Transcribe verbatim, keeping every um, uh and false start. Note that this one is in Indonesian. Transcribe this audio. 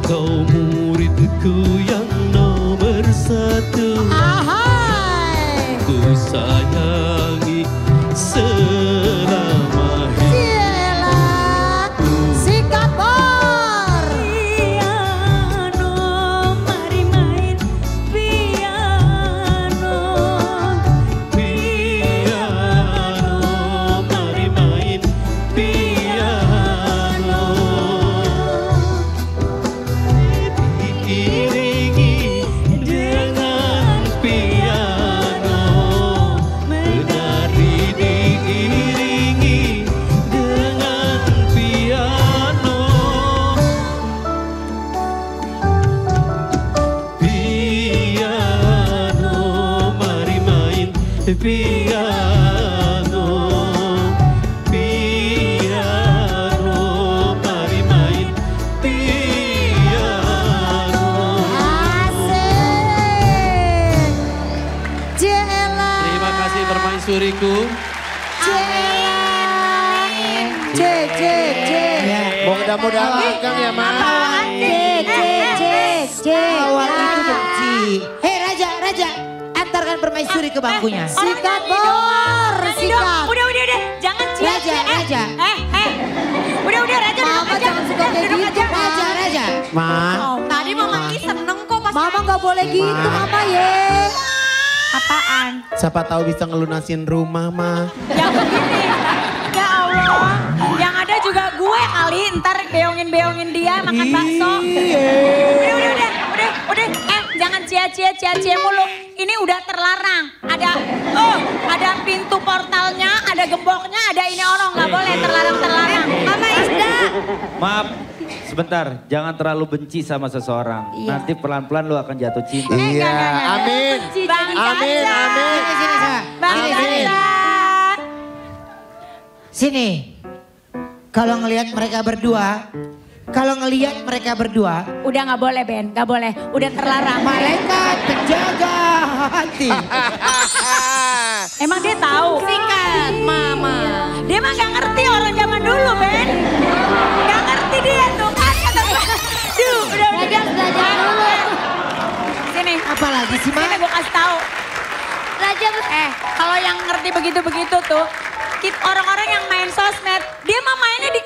Kau muridku yang nomor satu. Ahai. Ku sayangi selama hidup. Cielah, sikap bor. Piano, mari main piano. Piano, mari main piano. Diiringi dengan piano, menari diiringi dengan piano. Piano, mari main piano. Piano, mari main piano. Asik. Cielah. Terima kasih permaisuriku. Cielah. C, C, C. Mudah-mudahan langgeng ya, Mas. C, C, C, C. Awal itu benci. Hei Raja, Raja, antarkan permaisuri ke bangkunya. Sikap bor, sikap. Udah, udah, udah. Jangan cia Raja, Raja. Eh, eh. Udah, udah, Raja. Mama duduk aja. jangan suka kayak Duduk gitu, aja. Raja, Raja. Ma. Tadi Mama Ki seneng kok pas. Mama gak boleh gitu, Mama ye. Apaan? Siapa tahu bisa ngelunasin rumah, Ma. Yang begini. Ya Allah. Yang ada juga gue kali ntar beongin-beongin dia makan bakso. Udah, udah, udah. Udah, udah. Eh, jangan cia-cia, cia-cia mulu. Ini udah terlarang. Ada, oh, ada pintu portalnya, ada gemboknya, ada ini orang. Gak boleh terlarang-terlarang. Mama Isda. Maaf, sebentar. Jangan terlalu benci sama seseorang. Iya. Nanti pelan-pelan lu akan jatuh cinta. Eh, enggak, Iya, enggak, enggak. amin. Bang Amin, Caca. amin. Sini, sini, Sa. Bang Amin. Caca. Sini. Kalau ngelihat mereka berdua, kalau ngelihat mereka berdua, Udah gak boleh Ben, gak boleh. Udah terlarang. malaikat penjaga hati. Emang dia tahu? Sikat, Mama. Dia mah gak ngerti orang zaman dulu, Ben. Gak ngerti dia tuh kan. Kata gue. Duh, udah, udah. Belajar, belajar dulu. Sini, Apalagi sih, Ma? sini gue kasih tahu. Belajar. Eh, kalau yang ngerti begitu-begitu tuh, kit- orang-orang yang main sosmed, dia mah mainnya di